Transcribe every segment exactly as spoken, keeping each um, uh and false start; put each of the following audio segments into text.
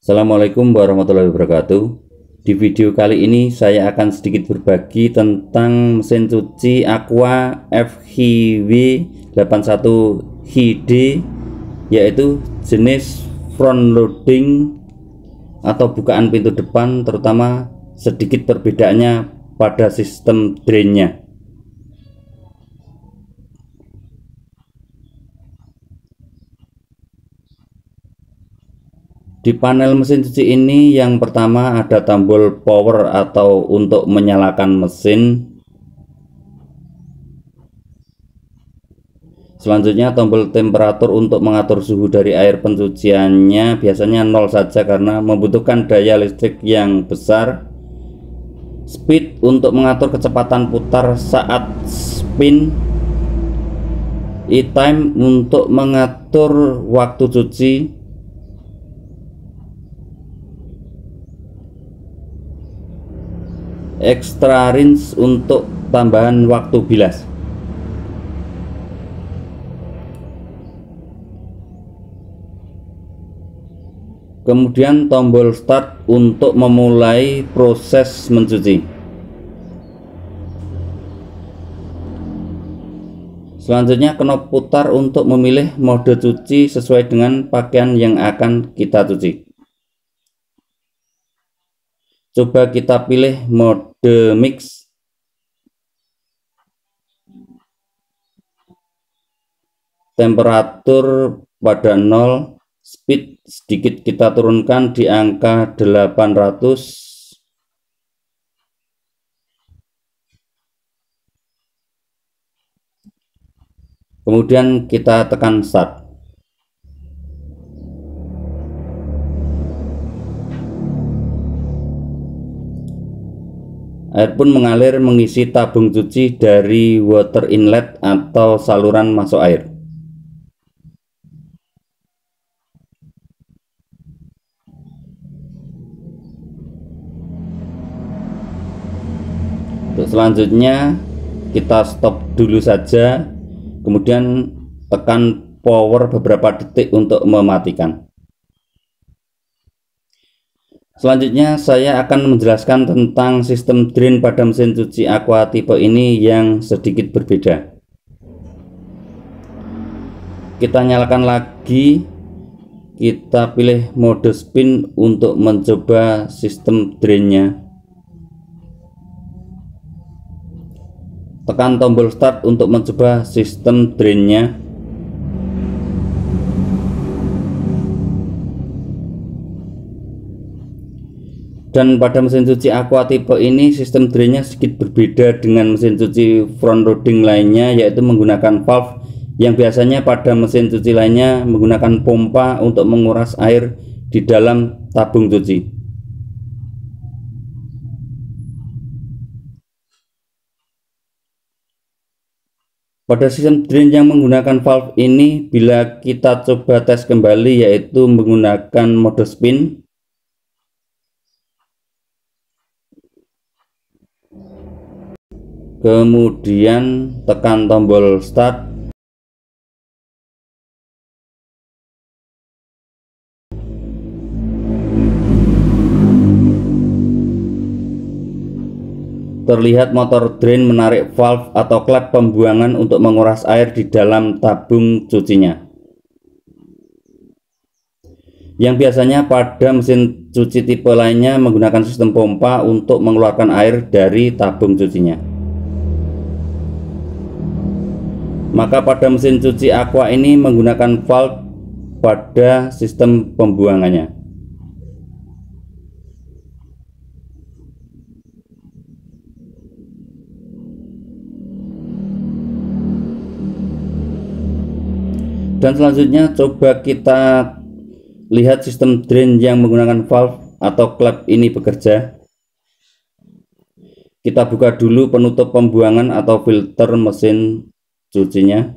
Assalamualaikum warahmatullahi wabarakatuh. Di video kali ini saya akan sedikit berbagi tentang mesin cuci Aqua F H W delapan satu H D, yaitu jenis front loading atau bukaan pintu depan, terutama sedikit perbedaannya pada sistem drainnya. Di panel mesin cuci ini yang pertama ada tombol power atau untuk menyalakan mesin. Selanjutnya tombol temperatur untuk mengatur suhu dari air pencuciannya, biasanya nol saja karena membutuhkan daya listrik yang besar. Speed untuk mengatur kecepatan putar saat spin. E-time untuk mengatur waktu cuci. Extra rinse untuk tambahan waktu bilas. Kemudian tombol start untuk memulai proses mencuci. Selanjutnya knop putar untuk memilih mode cuci sesuai dengan pakaian yang akan kita cuci. Coba kita pilih mode mix. Temperatur pada nol, speed sedikit kita turunkan di angka delapan ratus. Kemudian kita tekan start. Air pun mengalir mengisi tabung cuci dari water inlet atau saluran masuk air. Untuk selanjutnya kita stop dulu saja, kemudian tekan power beberapa detik untuk mematikan. Selanjutnya saya akan menjelaskan tentang sistem drain pada mesin cuci Aqua tipe ini yang sedikit berbeda. Kita nyalakan lagi, kita pilih mode spin untuk mencoba sistem drainnya. Tekan tombol start untuk mencoba sistem drainnya. Dan pada mesin cuci Aqua tipe ini sistem drainnya sedikit berbeda dengan mesin cuci front loading lainnya, yaitu menggunakan valve yang biasanya pada mesin cuci lainnya menggunakan pompa untuk menguras air di dalam tabung cuci. Pada sistem drain yang menggunakan valve ini, bila kita coba tes kembali yaitu menggunakan mode spin, kemudian tekan tombol start, terlihat motor drain menarik valve atau klep pembuangan untuk menguras air di dalam tabung cucinya, yang biasanya pada mesin cuci tipe lainnya menggunakan sistem pompa untuk mengeluarkan air dari tabung cucinya. Maka pada mesin cuci Aqua ini menggunakan valve pada sistem pembuangannya. Dan selanjutnya coba kita lihat sistem drain yang menggunakan valve atau klep ini bekerja. Kita buka dulu penutup pembuangan atau filter mesin cucinya.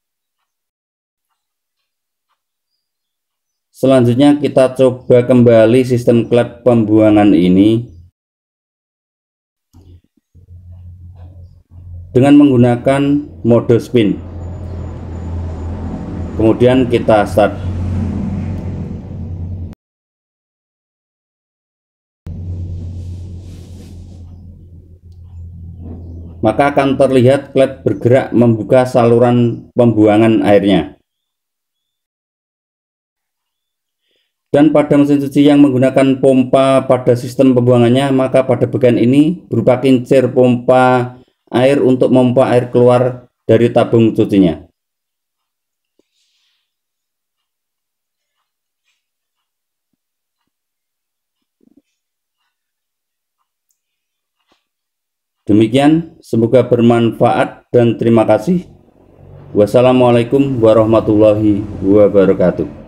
Selanjutnya kita coba kembali sistem klep pembuangan ini dengan menggunakan mode spin. Kemudian kita start. maka akan terlihat klep bergerak membuka saluran pembuangan airnya. Dan pada mesin cuci yang menggunakan pompa pada sistem pembuangannya, maka pada bagian ini berupa kincir pompa air untuk memompa air keluar dari tabung cucinya. Demikian, semoga bermanfaat dan terima kasih. Wassalamualaikum warahmatullahi wabarakatuh.